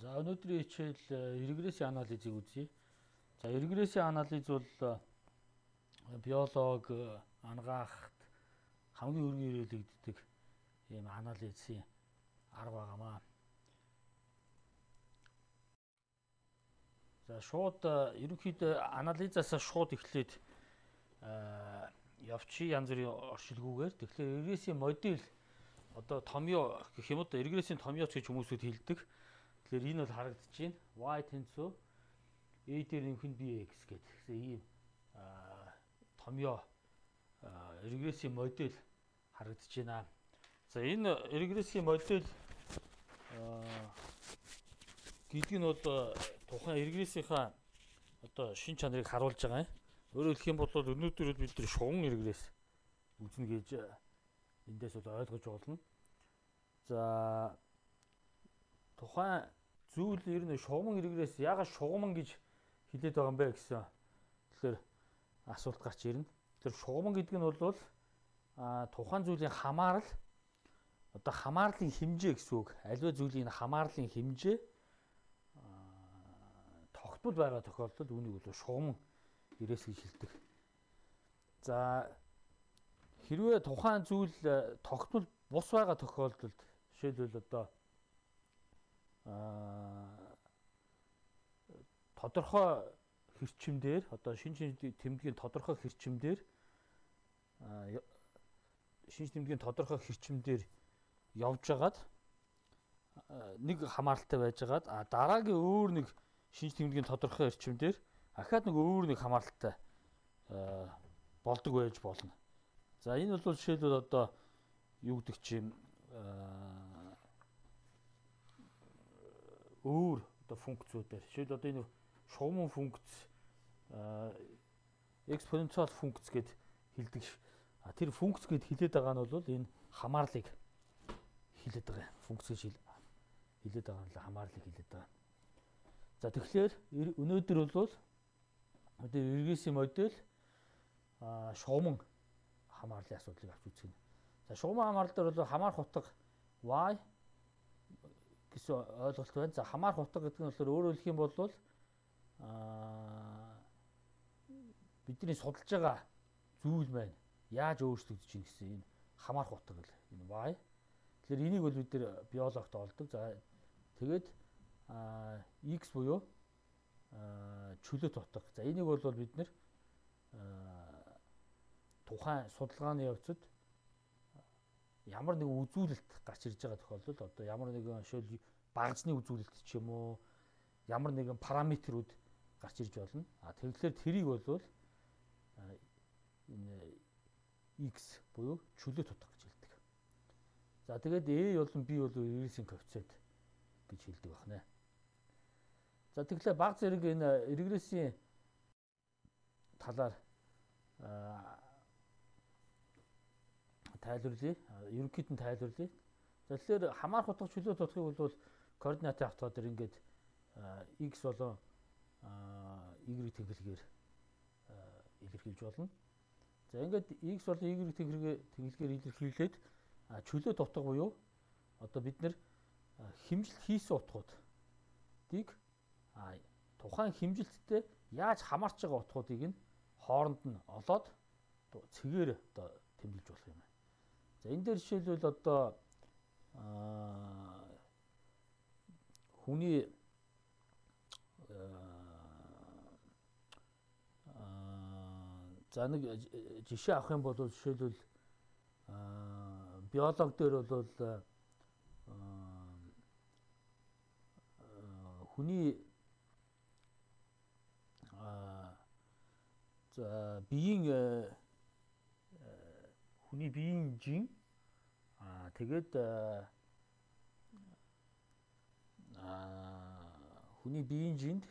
За өнөөдрийн хичээл регрессийн анализыг үзье. За регрессийн анализ бол биологи ангаахт хамгийн өргөн ирээлэгддэг ийм анализийн арга байгаамаа. За шууд ерөнхийдөө анализаас шууд эхлээд явчи янз бүрийн оршилгүйгээр тэгэхээр регрессийн модель одоо томьёо гэх юм уу регрессийн томьёоч гэж хүмүүсүүд хэлдэг. Тэгэхээр энэ бол харагдаж байна. Y тэнцүү A дээр нэмэх нь BX гэдэг. Тэгэхээр ийм томьёо регрессийн модель харагдаж байна. За энэ регрессийн модель гэдэг нь бол тухайн регрессийнхаа одоо шин чанарыг харуулж байгаа юм. Өөрөөр хэлэх юм бол өнөөдөр бид нар шугам регресс үзнэ гэж эндээс бол ойлгож болно. За тухайн зүйл ер нь шугам регресс яагаад шугам гэж хэлээд байгаа юм бэ гэсэн тэгэхээр асуулт гарч ирнэ. Тэр шугам гэдэг нь бол тухайн зүйлийн хамаарал одоо хамаарлын хэмжээ гэсэн үг. Аливаа зүйлийн хамаарлын хэмжээ тогтмол байгаа тохиолдолд үүнийг бол шугам регресс гэж хэлдэг. За хэрвээ тухайн зүйл тогтмол бус байгаа тохиолдолд жишээлбэл одоо тодорхой хэрчимдэр одоо шинж тэмдгийн тодорхой хэрчимдэр явж байгаад нэг хамааралтай байжгаад дараагийн өөр нэг шинж тэмдгийн тодорхой хэрчимдэр ахаад нэг өөр нэг хамааралтай болдог байж болно. За энэ бол жишээлбэл одоо юу гэдэг чинь өөр одоо функцүүдээр жишээлбэл одоо энэ шугам функц экспоненциал функц гэд хэлдэг. Тэр функц гэд хэлээд байгаа нь бол энэ хамаарлыг хэлээд байгаа. Функц гэж хэлээд байгаа нь хамаарлыг хэлээд байгаа. За тэгэхээр өнөөдөр бол одоо регрессийн модель шугам хамаарлын асуудлыг авч үзэх нь. За шугам хамаарлал дээр бол хамаарх утга y гэсэн ойлголт байна. За хамаарх утга гэдэг нь болохоор өөрөөр хэлэх юм бол бидний судалж байгаа зүйл маань яаж өөрчлөгдөж байна гэсэн энэ хамаарх утга л энэ y. Тэгэхээр энийг бол бид нэр биологт олдог. За тэгээд x буюу чөлөөт утга. За энийг бол бид нэр тухайн судалгааны явцад ямар нэгэн үзүүлэлт гарч ирж байгаа тохиолдолд одоо ямар нэгэн жишээл багцны үзүүлэлт ч юм уу ямар нэгэн параметрүүд гарч ирж болно. Тэгэхээр тэрийг бол энэ x буюу чөлөөт утга гэж хэлдэг. За тэгээд a болон b бол регрессийн коэффициент гэж хэлдэг байна. За тэгэхээр баг зэрэг энэ регрессийн талаар тайлбарлая. Ерөнхийд нь тайлбарлая. За тэгэхээр хамаарх утга чөлөөт утгыг бол координатын автодор ингээд x болон y тэнхлэгээр илэрхийлж болно. За ингээд x болон y тэнхлэгээр илэрхийлээд чөлөөт утга буюу одоо бид нэр хэмжилт хийсэн утгуудыг тухайн хэмжилттэй яаж хамаарч байгаа утгуудыг нь хооронд нь олоод цэгээр одоо тэмдэглэж болох юм. За энэ дээр жишээлбэл одоо хүний за нэг жишээ авах юм бол жишээлбэл биологи дээр бол хүний за хүний биеийн жин тэгээд хүний биеийн жинд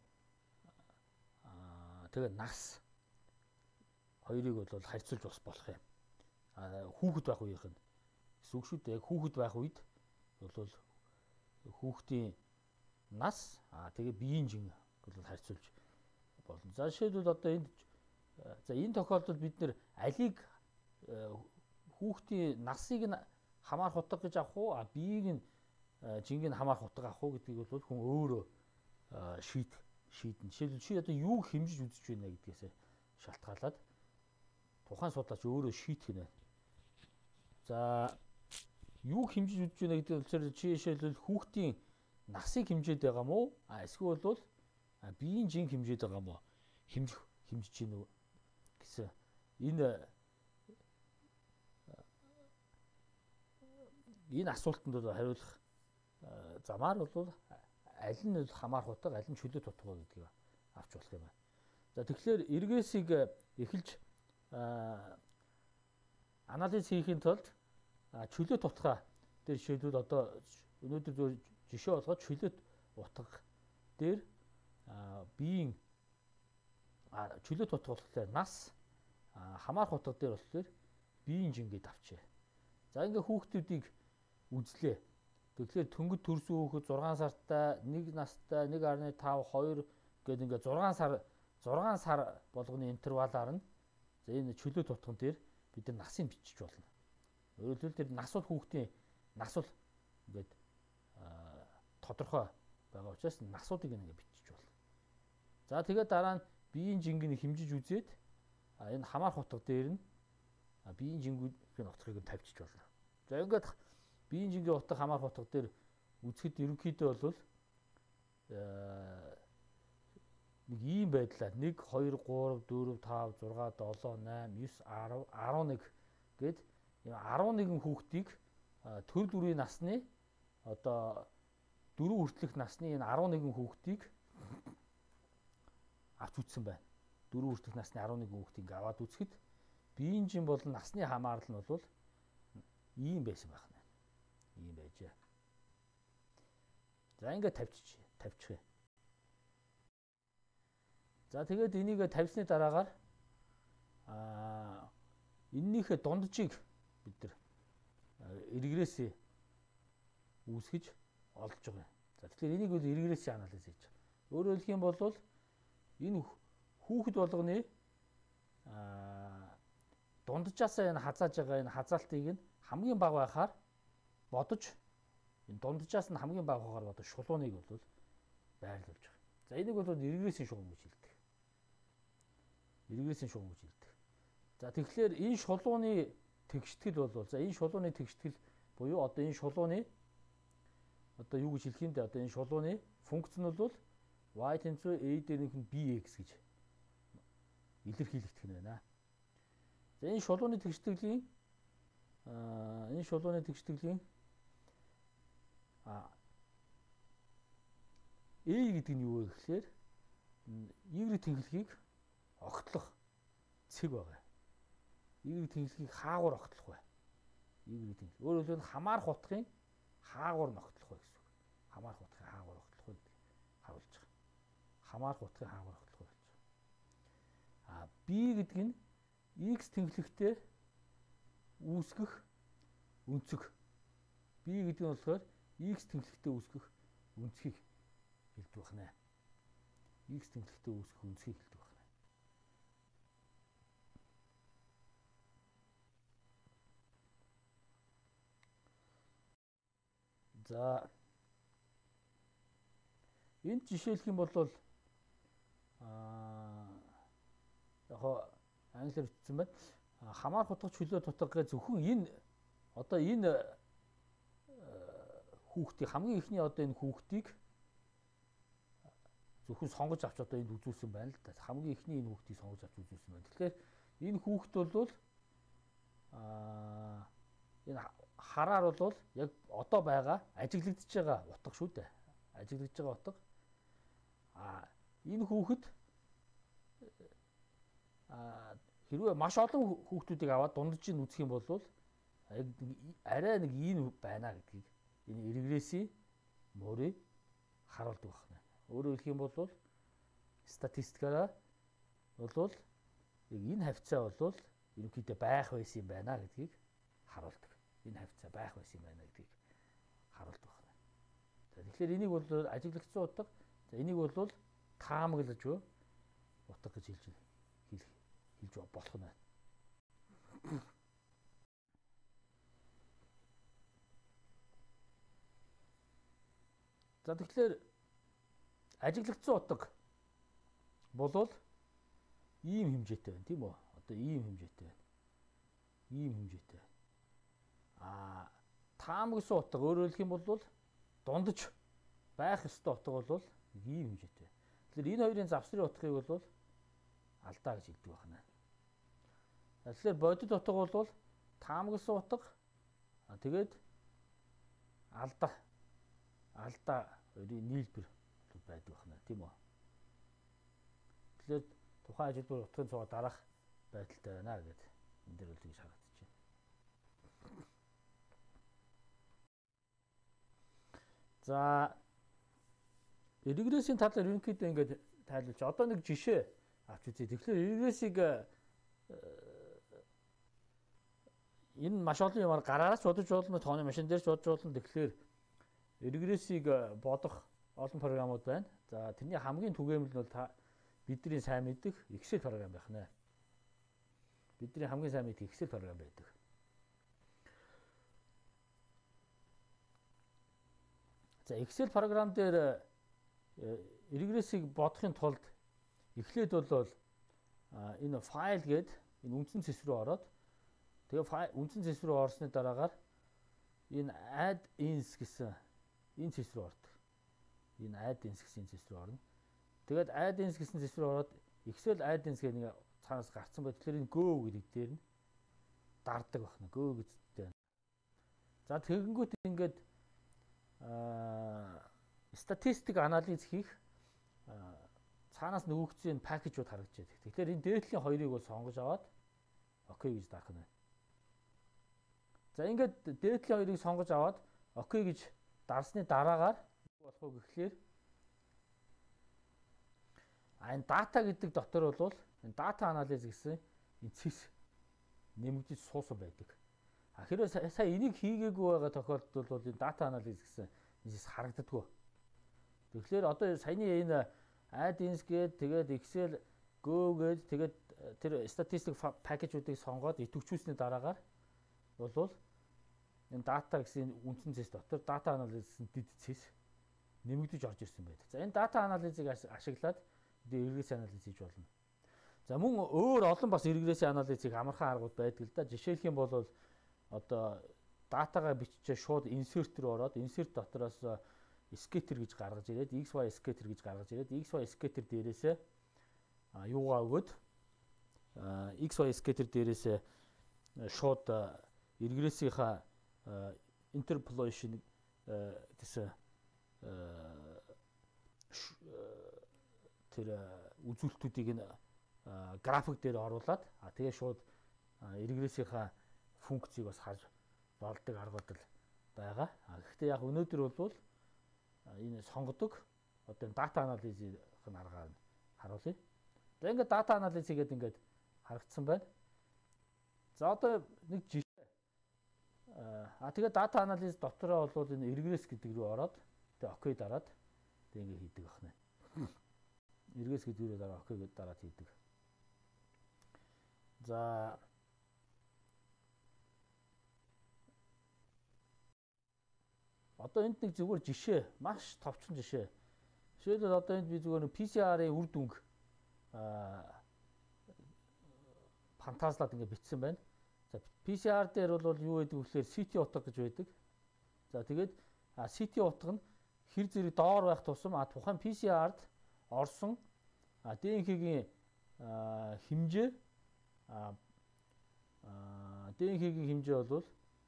тэгээд нас хоёрыг бол харьцуулж бас болох юм. Хүүхэд байх үеийнх нь гэсэн үг шүү дээ. Яг хүүхэд байх үед бол хүүхдийн нас тэгээд биеийн жин бол харьцуулж болно. За жишээлбэл одоо энэ тохиолдолд бид нэр алийг хүүхдийн насыг нь хамаарх утга гэж авах уу? Биеийг нь жингийн хамаарах утга авах уу гэдгийг бол хүн өөрөө шийднэ. Жишээлбэл чи одоо юу хэмжиж үзэж байна гэдгээс шалтгаалаад тухайн судлаач өөрөө шийдэх нэ. За юу хэмжиж үзэж байна гэдэг нь чи жишээлбэл хүүхдийн насыг хэмжээд байгаа мó? Эсвэл бол биеийн жин хэмжээд байгаа мó? Хэмжиж гин үү гэсэн энэ асуултанд бол хариулах замаар бол аль нь хамаарх утга, аль нь чөлөөт утга гэдгийг авч болох юм байна. За тэгэхээр эргээсийг эхэлж анализ хийхин тулд чөлөөт утга дээр жишээлбэл одоо өнөөдөр зөв жишээ болгоод чөлөөт утга дээр биеийн чөлөөт утга болохоор нас хамаарх утга дээр болохоор биеийн жингээд авчээ. За ингээ хүүхдүүдийг үзлээ. Тэгэхээр төнгөд төрсөн хүүхэд 6 сартай, 1 настай, 1.5, 2 гэдэг ингээ 6 сар болгоны интервалаар нь за энэ чөлөөт утган дээр бид нар насыг бичиж болно. Өөрөөр хэлбэл тэр нас бол хүүхдийн нас бол ингээд тодорхой байгаа учраас насуудыг ингээ бичиж болно. За тэгээд дараа нь биеийн жингийг хэмжиж үзээд энэ хамаарх утга дээр нь биеийн жингийн утгыг тавьчих болно. За ингээд биеийн жингийн утга хамаарх утга дээр үзэхэд ерөнхийдөө бол нэг ийм байдлаар 1 2 3 4 5 6 7 8 9 10 11 гээд 11 хүүхдийг төр дүрийн насны одоо 4 хүртэлх насны энэ 11 хүүхдийг авч үзсэн байна. 4 хүртэлх насны 11 хүүхдийг аваад үзэхэд биеийн жин болон насны хамаарал нь бол ийм байсан байх нь. Ийм байжээ. За ингээд тавьчих юм. За тэгээд энийг тавьсны дараагаар эннийхээ дунджийг бид нар эргээрээсээ үүсгэж олж байгаа. За тэгэхээр энийг бол эргээрээсээ анализ хийж байгаа. Өөрөөр хэлэх юм бол энэ хүүхэд болгоны дунджаасаа энэ хазааж байгаа энэ хазаалтыг нь хамгийн бага байхаар бодож энэ дунджаас нь хамгийн бага байхаар бодож шулууныг бол байрлуулж байгаа. За энийг бол эргээрээсийн шугам гэж хэлдэг. Эргээрээсийн шугам гэж хэлдэг. За тэгэхээр энэ шулууны тэгштгэл бол за энэ шулууны тэгштгэл буюу одоо энэ шулууны одоо юу гэж хэлэх юм бэ? Одоо энэ шулууны функц нь бол y тэнцүү a дээрийнх нь bx гэж илэрхийлэгдэх нь байна. За энэ шулууны тэгштгэлийн a гэдэг нь юу вэ гэхээр y тэнхлэгийг огтлох цэг байгаа. Y тэнхлэгийг хаагуур огтлох бай. Y тэнхлэг. Өөрөөр хэлбэл хамаарх утгын хаагуур нь огтлох бай гэсэн үг. Хамаарх утгын хаагуур огтлох бай гэдэг харуулж байгаа. Хамаарх утгын хаагуур огтлох бай гэж. B гэдэг нь x тэнхлэгтээ үүсгэх өнцөг. B гэдэг нь болохоор x тэнхлэгтээ үүсгэх өнцгийг хэлдэг байна. X тэнхлэгтээ үүсгэх өнцгийг хэлдэг байна. За энд жишээлх юм бол яг англиар бичсэн байна. Хамаарх утга чөлөөт утга зөвхөн энэ одоо энэ хүүхдийг хамгийн ихний одоо энэ хүүхдийг зөвхөн сонгож авч одоо энд үзүүлсэн байна л да. Хамгийн ихний энэ хүүхдийг сонгож авч үзүүлсэн байна. Тэгэхээр энэ хүүхд бол энэ хараар бол яг одоо байгаа ажиглагдж байгаа утга шүү дээ. Ажиглагдж байгаа утга. Энэ хүүхэд хэрвээ маш олон хүүхдүүдийг аваад дунджийг нь үзэх юм бол яг арай нэг ийм байна гэдгийг энэ эргээрээсийн мөрийг харуулдаг байна. Өөрөөр хэлэх юм бол статистикаараа бол яг энэ хавцаа бол ерөнхийдөө байх байсан юм байна гэдгийг харуулдаг. Энэ хавцаа байх байсан юм байна гэдгийг харуулдаг байна. За тэгэхээр энийг бол ажиглагдсан утга. За энийг бол таамаглаж утга гэж хэлж болох нь байна. За тэгэхээр ажиглагдсан утга болвол ийм хэмжээтэй байна тийм үү? Одоо ийм хэмжээтэй байна. Ийм хэмжээтэй. Таамагсан утга өөрөөр хэлэх юм бол дундаж байх ёстой утга бол ийм хэмжээтэй. Тэгэхээр энэ хоёрын завсрын утгыг бол алдаа гэж хэлдэг байна. Тэгэхээр бодит утга бол таамагсан утга тэгээд алдаа хоёрын нийлбэр байдаг байна тийм үү? Тэгэхээр тухайн ажилбар утгын цугаа дараах байдалтай байна гэдэг энэ дээр үл тэгж харагдаж байна. За регрессийн талаар ерөнхийдөө ингээд тайлбарч одоо нэг жишээ авч үзье. Тэгэхээр регрессийг энэ маш олон юмар гараараас бодож болно, тооны машин дээр ч бодож болно. Тэгэхээр регрессийг бодох олон програмууд байна. За тэрний хамгийн түгээмэл нь бол бидний сайн мэддэг Excel програм байх нэ. Бидний хамгийн сайн мэддэг Excel програм байдаг. За Excel програм дээр регрессийг бодохын тулд эхлээд бол энэ файл гээд энэ үндсэн цэс рүү ороод тэгээ үндсэн цэс рүү орсны дараагаар энэ add-ins гэсэн энэ цэс рүү ордог. Энэ add-ins гэсэн цэс рүү орно. Тэгээд add-ins гэсэн цэс рүү ороод Excel add-ins гэх нэг цаанаас гарцсан бай. Тэгэхээр энэ go гэдэг дээр нь дарддаг байна. Go гэдэгтэй. За тэгэнгүүт ингээд статистик анализ хийх цаанаас нөгөөцийн пакэжууд харагдаж байдаг. Тэгэхээр энэ дээдлийн хоёрыг бол сонгож аваад окей гэж даах нь. За ингээд дээдлийн хоёрыг сонгож аваад окей гэж дарсны дараагаар юу болох вэ гэхлээр энэ дата гэдэг дотор бол энэ дата анализ гэсэн энэ цэс нэмэгдэж суусан байдаг. Хэрвээ сая энийг хийгээгүй байгаа тохиолдолд бол энэ дата анализ гэсэн нэс харагддаггүй. Тэгэхээр одоо саяны энэ add-ins гээд тэгээд Excel Go гээд тэгээд тэр статистик пакэжуудыг сонгоод идэвхжүүлсний дараагаар бол энэ дата гэсэн үндсэн цэс дотор дата анализ гэсэн дэд цэс нэмэгдэж орж ирсэн байдаг. За энэ дата анализыг ашиглаад регресс анализ хийж болно. За мөн өөр олон бас регресс анализыг амархан аргууд байдаг л да. Жишээлх юм бол одоо датагаа биччихээ шууд insert рүү ороод insert дотроос scatter гэж гаргаж ирээд xy scatter гэж гаргаж ирээд xy scatter дээрээсээ юугаа өгөөд xy scatter дээрээсээ шууд регрессийнхаа interpolation гэсэн тэр үзүүлэлтүүдийг нь график дээр оруулаад тэгээ шууд регрессийнхаа функцийг бас харж болдог аргууд л байгаа. Гэхдээ яг өнөөдөр бол энэ сонгодог одоо энэ дата анализийн аргаар нь харуулъя. За ингээд дата анализ хийгээд ингээд харагдсан байна. За одоо нэг жишээ. Тэгээд дата анализ дотороо бол энэ регресс гэдэг рүү ороод тэгээ окей дараад тэгээ ингээд хийдэг байна. Регресс гэдэг рүү дараа окей гэдэг дараад хийдэг. За одоо энд нэг зүгээр жишээ, маш товчхон жишээ. Жишээлбэл одоо энд би зүгээр нэг PCR-ийн үр дүнг фантазлаад ингэ бичсэн байна. За PCR дээр бол юу гэдэг вэ гэхээр CT утга гэж байдаг. За тэгээд CT утга нь хэр зэрэг доор байх тусам тухайн PCR-д орсон ДНХ-гийн хэмжээ ДНХ-гийн хэмжээ бол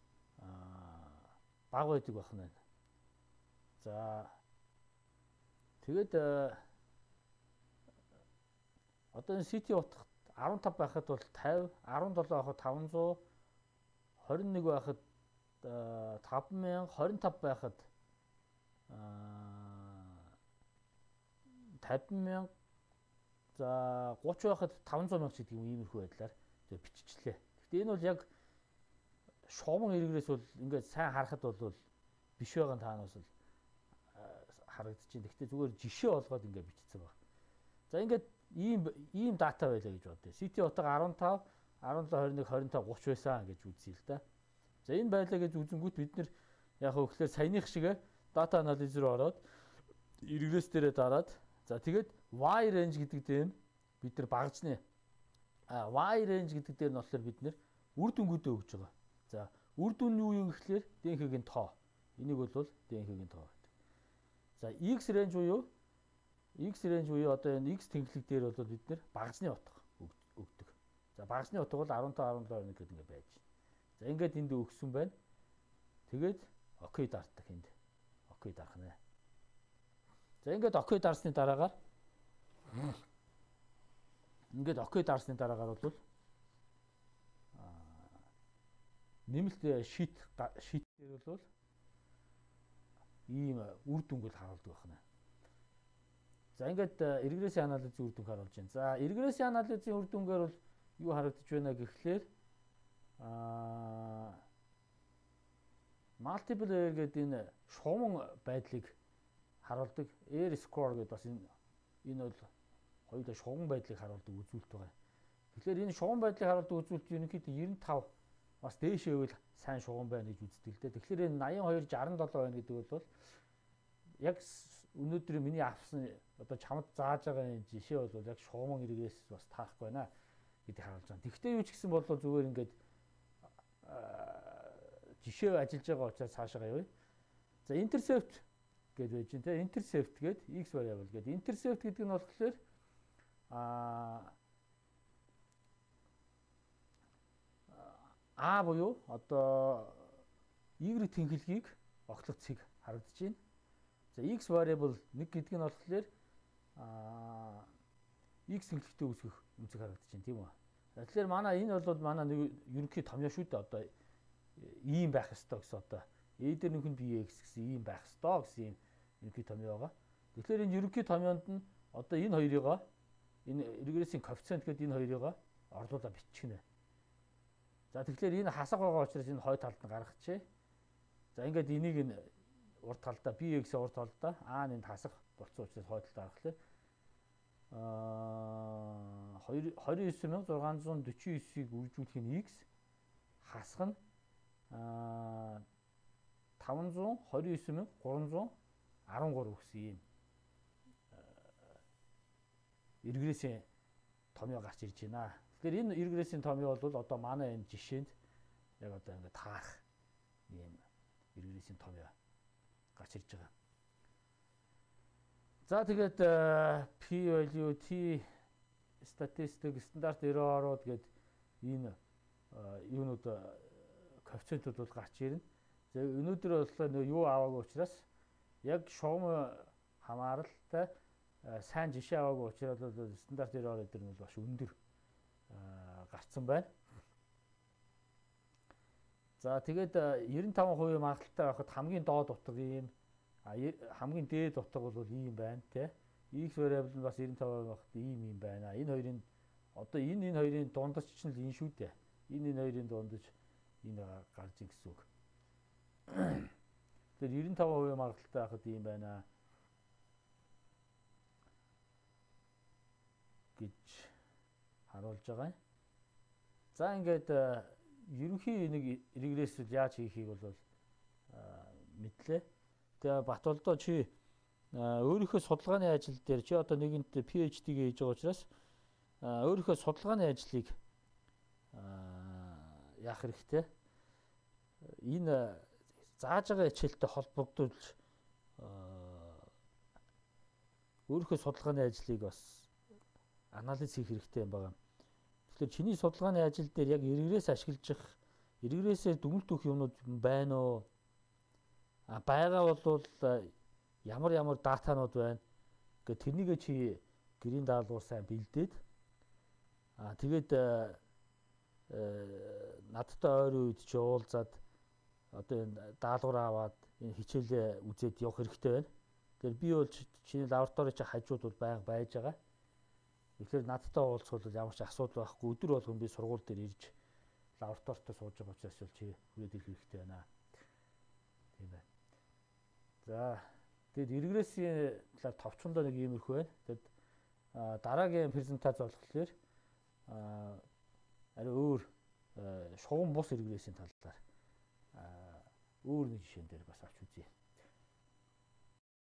бага байдаг байна. За тэгээд одоо энэ CT утгад 15 байхад бол 50, 17 байхад 500, 21 байхад 5000, 25 байхад 50000, за 30 байхад 500 мянга гэдэг юм иймэрхүү байдлаар биччихлээ. Гэхдээ энэ бол яг шугам регресс бол ингээд сайн харахад бол биш байгаа таанаас бол харагдаж байна. Гэхдээ зүгээр жишээ олгоод ингээд бичсэн баг. За ингээд ийм дата байлаа гэж бодъё. CT утга 15, 17, 21, 25, 30 байсан гэж үзье л да. За энэ байлаа гэж үзэнгүүт бид нэр яг хөө гэхээр саяных шиг дата анализ руу ороод Regress дээрээ дараад за тэгээд Y range гэдэг дээр бид нар багажны Y range гэдэг дээр нь болохоор бид нэр үр дүнгуудээ өгж байгаа. За үр дүн нь юу гэхлээр ДНХ-гийн тоо. Энийг бол ДНХ-гийн тоо гэдэг. За X range буюу одоо энэ X тэнхлэг дээр бол бид нэр багажны утга өгдөг. За багажны утга бол 15 17 гэдэг ингэ байж байна. За ингээд энд өгсөн байна. Тэгээд окей дартаг энд. Окей дарах нэ. За ингээд окей дарсны дараагаар бол нэмэлт шит дээр бол ийм үр дүнг харуулдаг байна. За ингээд регрессийн анализийн үр дүнг харуулж байна. За регрессийн анализийн үр дүнгээр бол юу харагдаж байна гэхлээр multiple error гэдэг энэ шугам байдлыг харуулдаг. Error score гэдэг бас энэ бол хоёулаа шугам байдлыг харуулдаг үзүүлэлт байгаа. Тэгэхээр энэ шугам байдлыг харуулдаг үзүүлэлт ерөнхийдөө 95 бас дээшээ үйл сайн шугам байна гэж үздэг л дээ. Тэгэхээр энэ 82 67 байна гэдэг бол яг өнөөдөр миний авсан одоо чамд зааж байгаа энэ жишээ бол яг шугам регресс бас таахгүй байна гэдгийг харуулж байгаа. Тэгвэл юу ч гэсэн бол зүгээр ингээд жишээ ажиллаж байгаа учраас цаашаа явъя. За intercept гэж байж байна те. Intercept гээд x variable гээд intercept гэдэг нь болохоор А буюу одоо y тэнхлэгийг огтлох цэг харагдаж байна. За x variable 1 гэдэг нь болохоор x тэнхлэгтэй үүсгэх үнцэг харагдаж байна тийм үү. Тэгэхээр манай энэ бол манай нэг ерөнхий томьёо шүү дээ. Одоо ийм байх ёстой гэсэн одоо a дээр нөхөн bx гэсэн ийм байх ёстой гэсэн ийм ерөнхий томьёо байгаа. Тэгэхээр энэ ерөнхий томьёонд нь одоо энэ хоёрыг энэ регрессийн коэффициент гэдэг энэ хоёрыг орлуулаад бичихнэ. За тэгэхээр энэ хасах байгаа учраас энэ хой талд нь гаргачихъя. За ингээд энийг энэ урд талдаа bx-ийн урд талдаа а-ны хасах болцсон учраас хой талд гаргахлаа. 29649-ийг үржүүлэх нь x хасах нь 529313 гэсэн ийм регрессийн томьёо гарч ирж байна. Тэгэхээр энэ регрессийн томьёо бол одоо манай энэ жишээнд яг одоо ингээд таарах ийм регрессийн томьёо гарч ирж байгаа. За тэгээд p value t statistic стандарт error-ууд гээд энэ юунууд коэффициентууд бол гарч ирнэ. За өнөөдөр болохоор юу аваагүй учраас яг шугам хамааралтай сайн жишээ аваагүй учраас стандарт error дээр нь бол бас өндөр гарцсан байна. За тэгээд 95% магадaltaй байхад хамгийн доод утга ийм хамгийн дээд утга бол ийм байна те. X variable нь бас 95% байхад ийм байна. Энэ хоёрын одоо энэ хоёрын дундаж ч нь л энэ шүү дээ. Энэ хоёрын дундаж энэ гарч ийн гэсэн үг. Тэгэхээр 95% магадaltaй байхад ийм байна гэж харуулж байгаа юм. За ингээд ерөнхий нэг регрессэл яаж хийхийг бол мэдлээ. Тэгээ Батболдоо чи өөрийнхөө судалгааны ажил дээр чи одоо нэгэнт PhD-гээ хийж байгаа учраас өөрийнхөө судалгааны ажлыг яах хэрэгтэй. Энэ зааж байгаа хичээлтэй холбогдуулж өөрийнхөө судалгааны ажлыг бас анализ хийх хэрэгтэй юм байна. Тэгэхээр чиний судалгааны ажил дээр яг регресс ашиглаж регрессээр дүгнэлт өгөх юмнууд байна уу? Байгаа бол ямар датанууд байна. Гэхдээ тэрнийг чи гэрийн даалгавар сайн бэлдээд тэгээд надтай ойрын үед чи уулзаад одоо энэ даалгавар аваад энэ хичээлээ үзээд явах хэрэгтэй байна. Тэгэхээр би бол чиний лабораторийн чи хажууд бол байнга байж байгаа. Тэгэхээр надтай уулзах бол ямар ч асуудал байхгүй. Өдөр болгон би сургууль дээр ирж лабораторитой сууж байгаа учраас чи хүрээд ирэх хэрэгтэй байна. Тийм байна. За тэгээд регрессийн талаар товчхондоо нэг иймэрхүү байна. Тэгээд дараагийн презентац болохоор арай өөр шугам бус регрессийн талаар өөр нэг жишээн дээр бас авч үзье.